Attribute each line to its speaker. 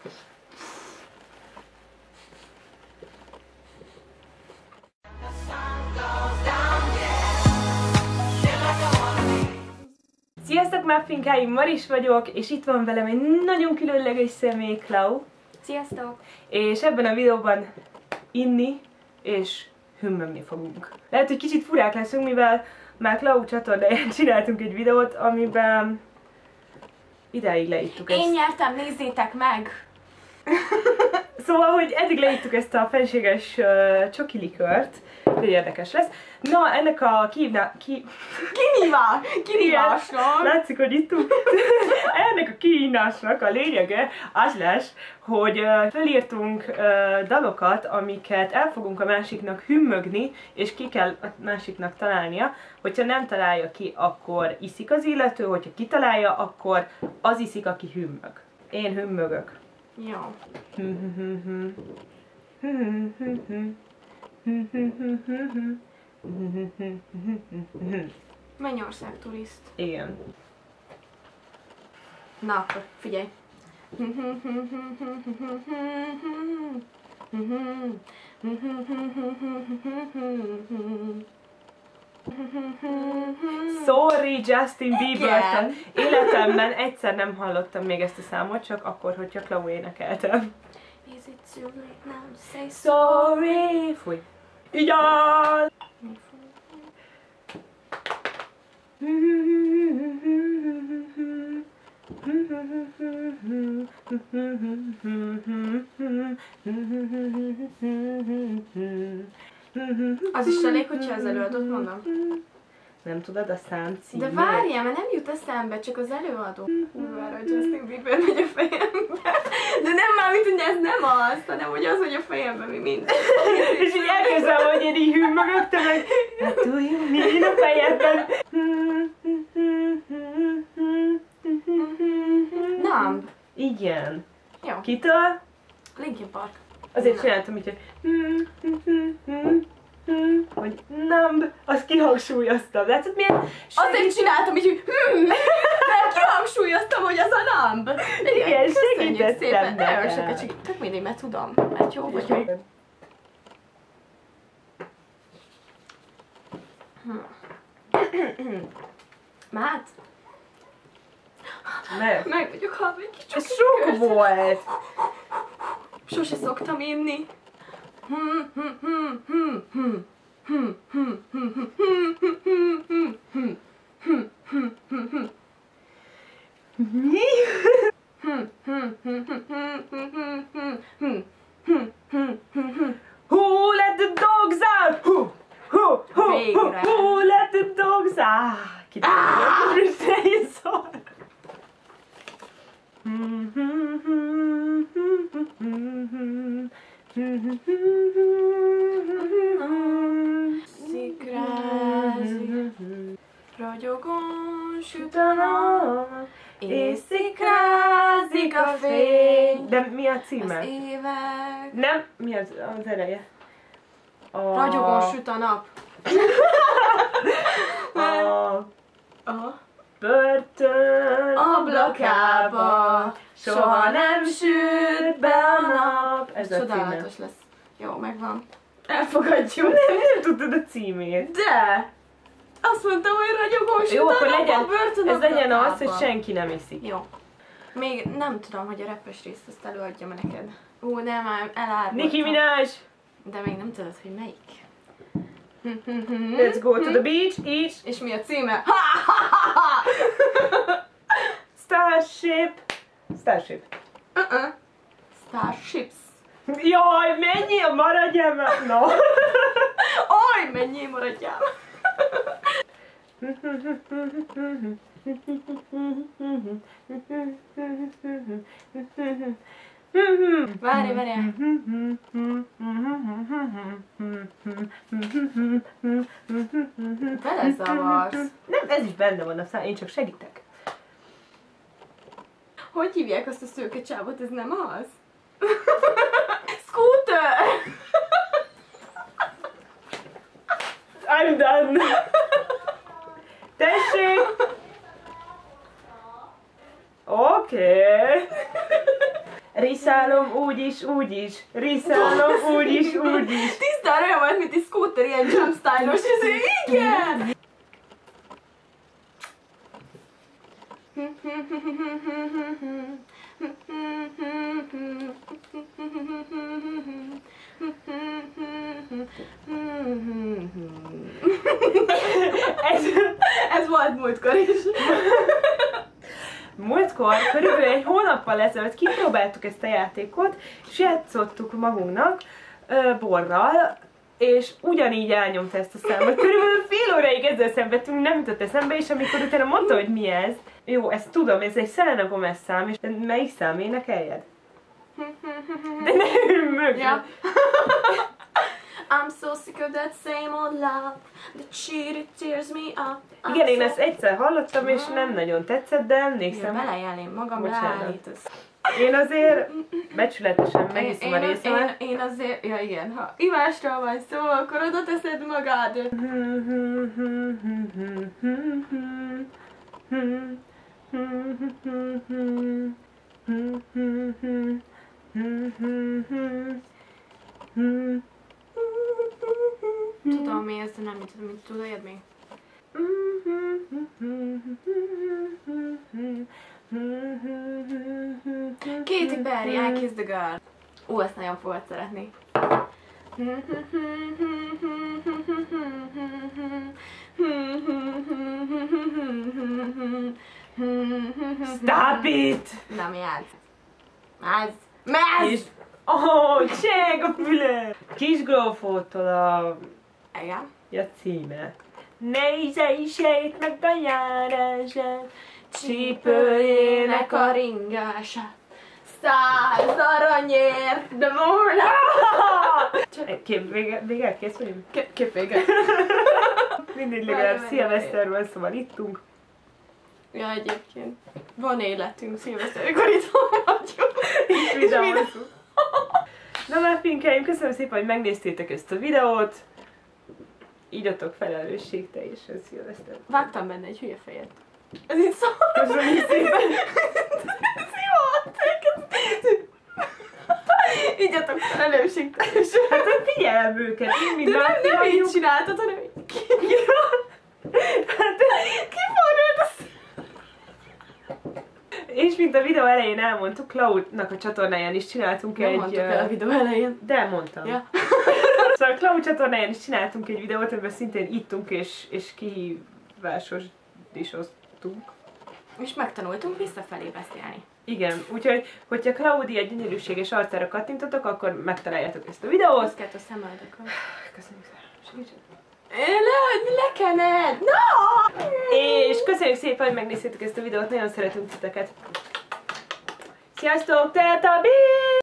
Speaker 1: Sziasztok muffinkáim, Maris vagyok, és itt van velem egy nagyon különleges személy, Klau.
Speaker 2: Sziasztok!
Speaker 1: És ebben a videóban inni és hümmögni fogunk. Lehet, hogy kicsit furák leszünk, mivel már Klau csatornáján csináltunk egy videót, amiben ideig leittuk ezt.
Speaker 2: Én nyertem, nézzétek meg!
Speaker 1: Szóval, hogy eddig leittuk ezt a fenséges csoki likört, hogy érdekes lesz. Na, ennek a kihívásnak, látszik, hogy ittunk. Ennek a kihívásnak a lényege az lesz, hogy felírtunk dalokat, amiket el fogunk a másiknak hümmögni, és ki kell a másiknak találnia. Hogyha nem találja ki, akkor iszik az illető, hogyha kitalálja, akkor az iszik, aki hümmög. Én hümmögök.
Speaker 2: Jó. Mennyország turiszt.
Speaker 1: Igen.
Speaker 2: Na akkor, figyelj.
Speaker 1: Sorry, Justin Bieber-től. Életemben egyszer nem hallottam még ezt a számot, csak akkor, hogyha Klau énekeltem.
Speaker 2: Is it too late now to say
Speaker 1: Sorry! Fúj. Igen!
Speaker 2: Az is elég, hogyha az előadót mondom.
Speaker 1: Nem tudod a szám címét?
Speaker 2: De várjál, mert nem jut eszembe, csak az előadó. Kurvára, hogy Justin Bieber megy a fejembe. De nem már, mint hogy ez nem az, hanem hogy az, hogy a fejembe mi minden.
Speaker 1: És így elkezdem, hogy én így hümmögök, te meg mi a fejedben.
Speaker 2: Numb.
Speaker 1: Igen.
Speaker 2: Jó.
Speaker 1: Kitől?
Speaker 2: Linkin Park.
Speaker 1: Azért csináltam így, hogy numb, azt kihangsúlyoztam. Látszod milyen?
Speaker 2: Azért csináltam így, hogy mert kihangsúlyoztam, hogy az a numb.
Speaker 1: Igen,
Speaker 2: köszönjük
Speaker 1: segítettem
Speaker 2: szépen.
Speaker 1: neked.
Speaker 2: Nagyon sokat segít. Tök mindegy, mert tudom. Mert jó vagyok. Mát? Meg vagyok halva egy kicsit.
Speaker 1: Ez sok volt!
Speaker 2: Sose szoktam inni.
Speaker 1: Mi? Who let the dogs out? Who let the dogs out? Ki szól?
Speaker 2: Szikrázik, ragyogón süt a nap, és szikrázik a fény.
Speaker 1: De mi a címe?
Speaker 2: Az évek.
Speaker 1: Nem, mi az eleje?
Speaker 2: Ragyogón süt a nap.
Speaker 1: A börtön
Speaker 2: ablakába
Speaker 1: soha nem süt be a nap. Ez a címe.
Speaker 2: Csodálatos lesz. Jó, megvan. Elfogadjuk.
Speaker 1: Nem tudtad a címét.
Speaker 2: De! Azt mondtam, hogy ragyogón süt
Speaker 1: Jó,
Speaker 2: a
Speaker 1: akkor
Speaker 2: nap
Speaker 1: legyen,
Speaker 2: a börtön
Speaker 1: ez legyen az,
Speaker 2: ablakába.
Speaker 1: hogy senki nem iszik.
Speaker 2: Jó. Még nem tudom, hogy a rappes részt azt előadjam neked. Ó, nem, már elárultam.
Speaker 1: Nicki Minaj!
Speaker 2: De még nem tudod, hogy melyik.
Speaker 1: Let's go to the beach, each
Speaker 2: És mi a címe?
Speaker 1: Starship. Starship.
Speaker 2: Starships.
Speaker 1: Jaj, menjél, maradjál már! No.
Speaker 2: Aj, menjél, maradjál! Várj, várjál! Belezavarsz.
Speaker 1: Nem, ez is benne van a szám, én csak segítek.
Speaker 2: Hogy hívják azt a szőke csávot? Ez nem az? Scooter!
Speaker 1: I'm done! Tessék! Oké. Riszálom úgyis, úgyis. Riszálom úgyis, úgyis.
Speaker 2: Tisztán olyan volt, mint egy scooter, ilyen jump style-os, igen! Ez volt múltkor is.
Speaker 1: Múltkor, körülbelül egy hónappal ezelőtt kipróbáltuk ezt a játékot, és játszottuk magunknak borral, és ugyanígy elnyomta ezt a számot. Körülbelül fél óráig ezzel szenvedtünk, nem jutott eszembe, és amikor utána mondta, hogy mi ez, jó, ezt tudom, ez egy Selena Gomez szám, és melyik szám énekeljed? De ne mögül.
Speaker 2: Yeah. I'm so sick of that same old love, the cheat, it tears me up.
Speaker 1: Igen, én ezt egyszer hallottam, és nem nagyon tetszett, de emlékszem.
Speaker 2: Belejelném magam, leállítasz.
Speaker 1: Én azért becsületesen megiszom a részemet.
Speaker 2: Én azért, ja igen, ha imásról van szó, akkor oda teszed magad. Tudom mi ez, de nem tudom, mit tudod még? Katy Perry, I Kissed the Girl. Ó, ezt nagyon fogod szeretni.
Speaker 1: Stop it!
Speaker 2: Na mi ez? Mez!
Speaker 1: Oh, cseng a füle! Kis Grófótól a
Speaker 2: Igen.
Speaker 1: címe. Nézze sejt meg a járását, csípőjének a
Speaker 2: ringását. 100 aranyért, de volna!
Speaker 1: Kép vége, kész vagyunk?
Speaker 2: Kép vége.
Speaker 1: Mindig legalább szilveszterről, szóval ittunk.
Speaker 2: Ja, egyébként. Van életünk, szilveszterkor itthon vagyunk.
Speaker 1: És videózunk. Na már finkeim, köszönöm szépen, hogy megnéztétek ezt a videót. Írjatok felelősség te is a szilveszter.
Speaker 2: Vágtam benne egy hülye fejet. Ez itt szó.
Speaker 1: Köszönöm szépen.
Speaker 2: Ígyatok felelősség te is.
Speaker 1: Hát figyelem őket, én mind
Speaker 2: nem így csináltad, hanem így. Kiforrult a
Speaker 1: És mint a videó elején elmondtuk, Cloud-nak a csatornáján is csináltunk
Speaker 2: nem
Speaker 1: egy...
Speaker 2: mondtuk el a videó elején.
Speaker 1: De mondtam.
Speaker 2: Ja.
Speaker 1: Szóval a Cloud csatornáján is csináltunk egy videót, amiben szintén ittunk és kihívásosdisoztunk.
Speaker 2: És megtanultunk visszafelé beszélni.
Speaker 1: Igen, úgyhogy, hogyha Claudia gyönyörűséges arcára kattintotok, akkor megtaláljátok ezt a videót.
Speaker 2: Azt kellett a szemöldökön.
Speaker 1: Köszönjük szépen, segítsen.
Speaker 2: Lekened! No!
Speaker 1: És köszönjük szépen, hogy megnéztétek ezt a videót, nagyon szeretünk titeket. Sziasztok, Teltabi!